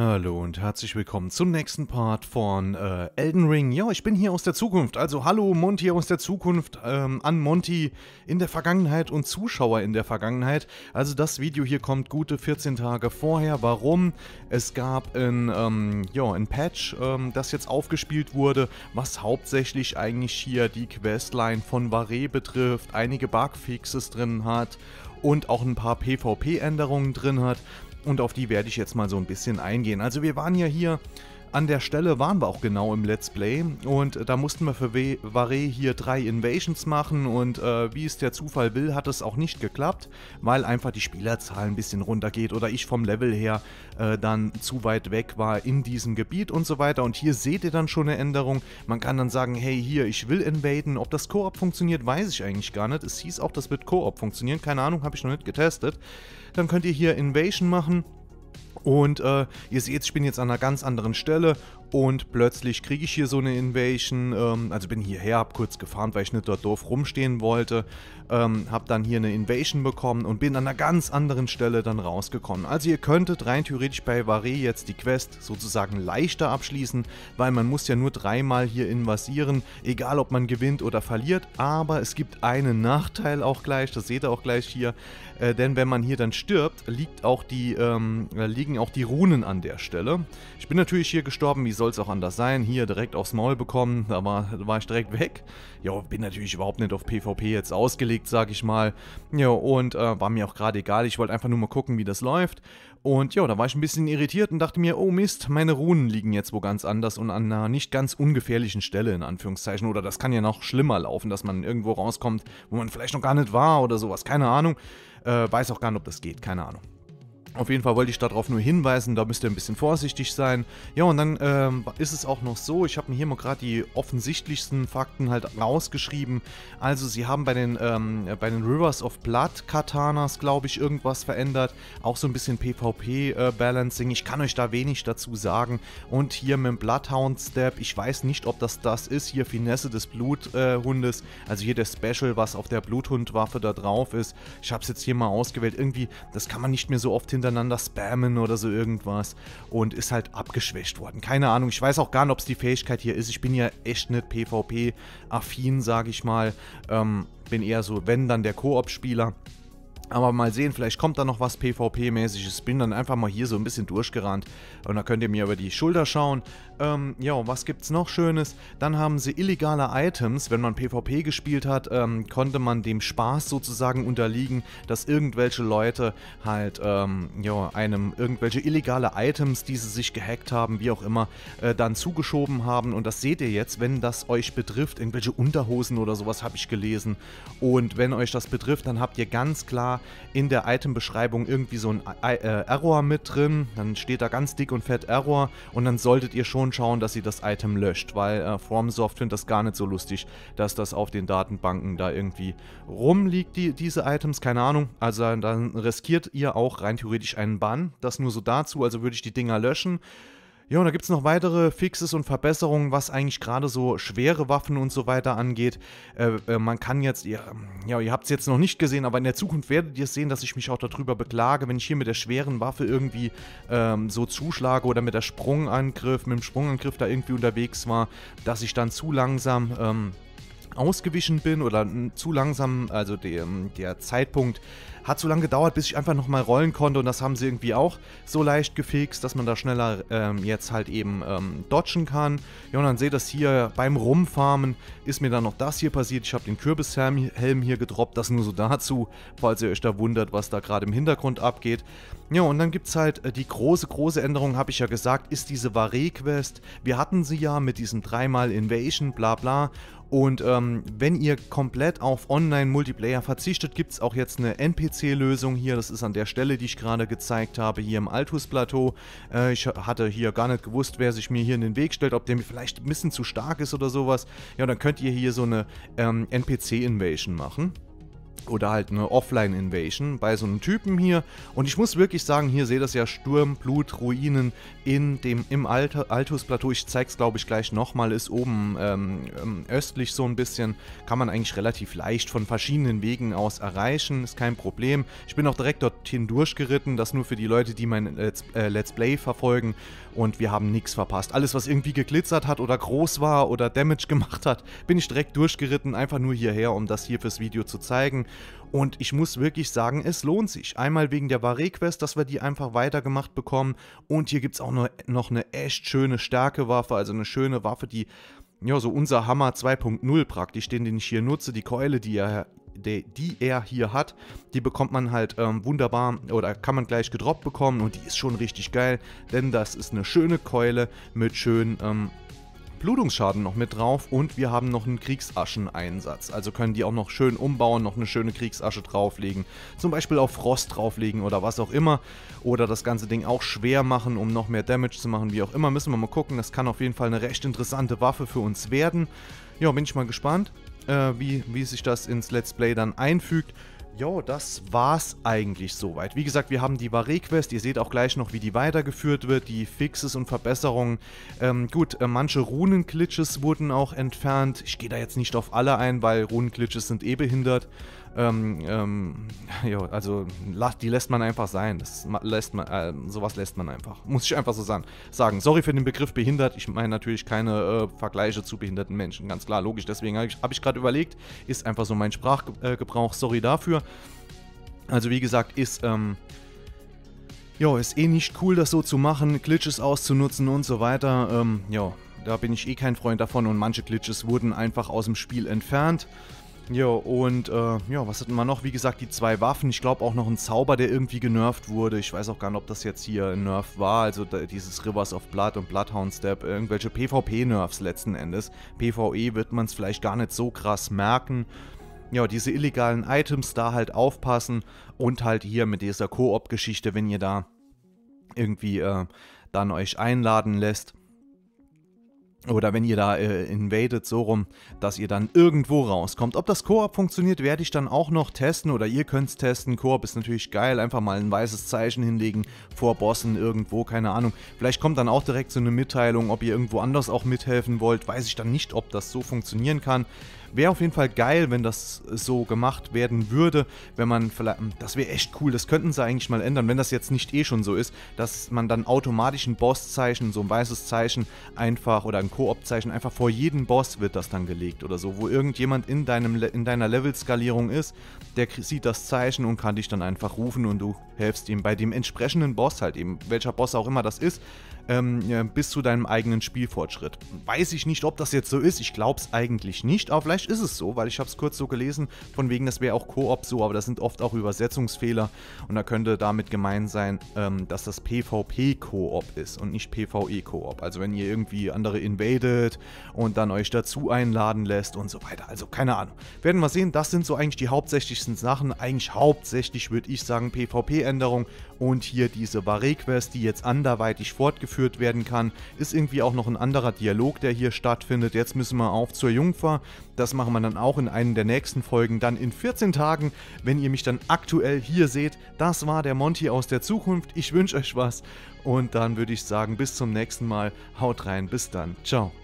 Hallo und herzlich willkommen zum nächsten Part von Elden Ring. Ja, ich bin hier aus der Zukunft, also hallo Monty aus der Zukunft an Monty in der Vergangenheit und Zuschauer in der Vergangenheit. Also das Video hier kommt gute 14 Tage vorher. Warum? Es gab ein Patch, das jetzt aufgespielt wurde, was hauptsächlich eigentlich hier die Questline von Varé betrifft, einige Bugfixes drin hat und auch ein paar PvP-Änderungen drin hat. Und auf die werde ich jetzt mal so ein bisschen eingehen. Also wir waren ja hier, an der Stelle waren wir auch genau im Let's Play. Und da mussten wir für Varé hier 3 Invasions machen. Und wie es der Zufall will, hat es auch nicht geklappt. Weil einfach die Spielerzahl ein bisschen runtergeht. Oder ich vom Level her dann zu weit weg war in diesem Gebiet und so weiter. Und hier seht ihr dann schon eine Änderung. Man kann dann sagen, hey hier, ich will invaden. Ob das Koop funktioniert, weiß ich eigentlich gar nicht. Es hieß auch, das wird Koop funktionieren. Keine Ahnung, habe ich noch nicht getestet. Dann könnt ihr hier Invasion machen und ihr seht, ich bin jetzt an einer ganz anderen Stelle und plötzlich kriege ich hier so eine Invasion, also bin hierher, habe kurz gefarmt, weil ich nicht dort doof rumstehen wollte, habe dann hier eine Invasion bekommen und bin an einer ganz anderen Stelle dann rausgekommen. Also ihr könntet rein theoretisch bei Varé jetzt die Quest sozusagen leichter abschließen, weil man muss ja nur 3-mal hier invasieren, egal ob man gewinnt oder verliert, aber es gibt einen Nachteil auch gleich, das seht ihr auch gleich hier, denn wenn man hier dann stirbt, liegen auch die Runen an der Stelle. Ich bin natürlich hier gestorben, wie soll es auch anders sein, hier direkt aufs Maul bekommen, da war ich direkt weg. Ja, bin natürlich überhaupt nicht auf PvP jetzt ausgelegt, sag ich mal. Ja, und war mir auch gerade egal, ich wollte einfach nur mal gucken, wie das läuft. Und ja, da war ich ein bisschen irritiert und dachte mir, oh Mist, meine Runen liegen jetzt wo ganz anders und an einer nicht ganz ungefährlichen Stelle, in Anführungszeichen. Oder das kann ja noch schlimmer laufen, dass man irgendwo rauskommt, wo man vielleicht noch gar nicht war oder sowas, keine Ahnung. Weiß auch gar nicht, ob das geht, keine Ahnung. Auf jeden Fall wollte ich darauf nur hinweisen, da müsst ihr ein bisschen vorsichtig sein. Ja, und dann ist es auch noch so, ich habe mir hier mal gerade die offensichtlichsten Fakten halt rausgeschrieben. Also sie haben bei den Rivers of Blood Katanas, glaube ich, irgendwas verändert. Auch so ein bisschen PvP-Balancing. Ich kann euch da wenig dazu sagen. Und hier mit dem Bloodhound Step, ich weiß nicht, ob das ist. Hier Finesse des Bluthundes. Also hier der Special, was auf der Bluthundwaffe da drauf ist. Ich habe es jetzt hier mal ausgewählt. Irgendwie, das kann man nicht mehr so oft hintereinander spammen oder so irgendwas und ist halt abgeschwächt worden. Keine Ahnung, ich weiß auch gar nicht, ob es die Fähigkeit hier ist. Ich bin ja echt nicht PvP-affin, sage ich mal. Bin eher so, wenn, dann der Koop-Spieler. Aber mal sehen, vielleicht kommt da noch was PvP-mäßiges. Bin dann einfach mal hier so ein bisschen durchgerannt. Und da könnt ihr mir über die Schulter schauen. Ja, was gibt's noch Schönes? Dann haben sie illegale Items. Wenn man PvP gespielt hat, konnte man dem Spaß sozusagen unterliegen, dass irgendwelche Leute halt, einem irgendwelche illegale Items, die sie sich gehackt haben, wie auch immer, dann zugeschoben haben. Und das seht ihr jetzt, wenn das euch betrifft. Irgendwelche Unterhosen oder sowas habe ich gelesen. Und wenn euch das betrifft, dann habt ihr ganz klar in der Item-Beschreibung irgendwie so ein Error mit drin, dann steht da ganz dick und fett Error und dann solltet ihr schon schauen, dass ihr das Item löscht, weil FromSoft findet das gar nicht so lustig, dass das auf den Datenbanken da irgendwie rumliegt, diese Items, keine Ahnung, also dann riskiert ihr auch rein theoretisch einen Bann, das nur so dazu, also würde ich die Dinger löschen. Ja, und da gibt es noch weitere Fixes und Verbesserungen, was eigentlich gerade so schwere Waffen und so weiter angeht. Man kann jetzt, ihr habt es jetzt noch nicht gesehen, aber in der Zukunft werdet ihr es sehen, dass ich mich auch darüber beklage, wenn ich hier mit der schweren Waffe irgendwie so zuschlage oder mit dem Sprungangriff da irgendwie unterwegs war, dass ich dann zu langsam ausgewichen bin oder zu langsam, also der Zeitpunkt hat so lange gedauert, bis ich einfach nochmal rollen konnte und das haben sie irgendwie auch so leicht gefixt, dass man da schneller jetzt halt eben dodgen kann. Ja, und dann seht ihr das hier beim Rumfarmen ist mir dann noch das hier passiert. Ich habe den Kürbishelm hier gedroppt, das nur so dazu, falls ihr euch da wundert, was da gerade im Hintergrund abgeht. Ja, und dann gibt es halt die große Änderung, habe ich ja gesagt, ist diese Varé-Quest. Wir hatten sie ja mit diesem 3-mal Invasion, bla bla. Und wenn ihr komplett auf Online-Multiplayer verzichtet, gibt es auch jetzt eine NPC-Lösung hier. Das ist an der Stelle, die ich gerade gezeigt habe, hier im Altus-Plateau. Ich hatte hier gar nicht gewusst, wer sich mir hier in den Weg stellt, ob der mir vielleicht ein bisschen zu stark ist oder sowas. Ja, dann könnt ihr hier so eine NPC-Invasion machen. oder halt eine Offline-Invasion bei so einem Typen hier. Und ich muss wirklich sagen, hier seht ihr das ja, Sturm, Blut, Ruinen im Altus-Plateau. Ich zeige es, glaube ich, gleich nochmal. Ist oben östlich so ein bisschen. Kann man eigentlich relativ leicht von verschiedenen Wegen aus erreichen. Ist kein Problem. Ich bin auch direkt dorthin durchgeritten. Das nur für die Leute, die mein Let's Play verfolgen. Und wir haben nichts verpasst. Alles, was irgendwie geglitzert hat oder groß war oder Damage gemacht hat, bin ich direkt durchgeritten. Einfach nur hierher, um das hier fürs Video zu zeigen. Und ich muss wirklich sagen, es lohnt sich. Einmal wegen der Varé-Quest, dass wir die einfach weitergemacht bekommen. Und hier gibt es auch noch eine echt schöne Stärkewaffe, also eine schöne Waffe, die, ja, so unser Hammer 2.0 praktisch, den ich hier nutze, die Keule, die er hier hat, die bekommt man halt wunderbar, oder kann man gleich gedroppt bekommen, und die ist schon richtig geil, denn das ist eine schöne Keule mit schönen Blutungsschaden noch mit drauf, und wir haben noch einen Kriegsascheneinsatz, also können die auch noch schön umbauen, noch eine schöne Kriegsasche drauflegen, zum Beispiel auf Frost drauflegen oder was auch immer, oder das ganze Ding auch schwer machen, um noch mehr Damage zu machen, wie auch immer, müssen wir mal gucken. Das kann auf jeden Fall eine recht interessante Waffe für uns werden. Ja, bin ich mal gespannt, wie sich das ins Let's Play dann einfügt. Jo, das war's eigentlich soweit. Wie gesagt, wir haben die Varé-Quest, ihr seht auch gleich noch, wie die weitergeführt wird, die Fixes und Verbesserungen. Gut, manche Runen-Glitches wurden auch entfernt. Ich gehe da jetzt nicht auf alle ein, weil Runen-Glitches sind eh behindert. Ja, also die lässt man einfach sein. Sowas lässt man einfach. Muss ich einfach so sagen. Sorry für den Begriff behindert. Ich meine natürlich keine Vergleiche zu behinderten Menschen. Ganz klar, logisch. Deswegen hab ich gerade überlegt. Ist einfach so mein Sprachgebrauch. Sorry dafür. Also wie gesagt, ist eh nicht cool, das so zu machen. Glitches auszunutzen und so weiter. Da bin ich eh kein Freund davon. Und manche Glitches wurden einfach aus dem Spiel entfernt. Jo, und was hatten wir noch? Wie gesagt, die 2 Waffen. Ich glaube auch noch ein Zauber, der irgendwie genervt wurde. Ich weiß auch gar nicht, ob das jetzt hier ein Nerf war. Also dieses Rivers of Blood und Bloodhound Step. Irgendwelche PvP-Nerfs letzten Endes. PvE wird man es vielleicht gar nicht so krass merken. Ja, diese illegalen Items da halt aufpassen. Und halt hier mit dieser Koop-Geschichte, wenn ihr da irgendwie dann euch einladen lässt. Oder wenn ihr da invadet, so rum, dass ihr dann irgendwo rauskommt. Ob das Koop funktioniert, werde ich dann auch noch testen, oder ihr könnt es testen. Koop ist natürlich geil, einfach mal ein weißes Zeichen hinlegen vor Bossen irgendwo, keine Ahnung. Vielleicht kommt dann auch direkt so eine Mitteilung, ob ihr irgendwo anders auch mithelfen wollt. Weiß ich dann nicht, ob das so funktionieren kann. Wäre auf jeden Fall geil, wenn das so gemacht werden würde, wenn man vielleicht, das wäre echt cool, das könnten sie eigentlich mal ändern, wenn das jetzt nicht eh schon so ist, dass man dann automatisch ein Bosszeichen, so ein weißes Zeichen einfach, oder ein Koop-Zeichen, einfach vor jeden Boss wird das dann gelegt oder so, wo irgendjemand in deiner Level-Skalierung ist, der sieht das Zeichen und kann dich dann einfach rufen und du helfst ihm bei dem entsprechenden Boss halt eben, welcher Boss auch immer das ist, bis zu deinem eigenen Spielfortschritt. Weiß ich nicht, ob das jetzt so ist, ich glaube es eigentlich nicht, aber vielleicht ist es so, weil ich habe es kurz so gelesen, von wegen, das wäre auch Koop so, aber das sind oft auch Übersetzungsfehler, und da könnte damit gemeint sein, dass das PvP-Koop ist und nicht PvE-Koop. Also wenn ihr irgendwie andere invadet und dann euch dazu einladen lässt und so weiter, also keine Ahnung. Werden wir sehen, das sind so eigentlich die hauptsächlichsten Sachen, eigentlich hauptsächlich würde ich sagen PvP-Änderung, und hier diese Varé-Quest, die jetzt anderweitig fortgeführt werden kann, ist irgendwie auch noch ein anderer Dialog, der hier stattfindet. Jetzt müssen wir auf zur Jungfer. Das machen wir dann auch in einer der nächsten Folgen, dann in 14 Tagen, wenn ihr mich dann aktuell hier seht. Das war der Monty aus der Zukunft. Ich wünsche euch was, und dann würde ich sagen, bis zum nächsten Mal. Haut rein, bis dann. Ciao.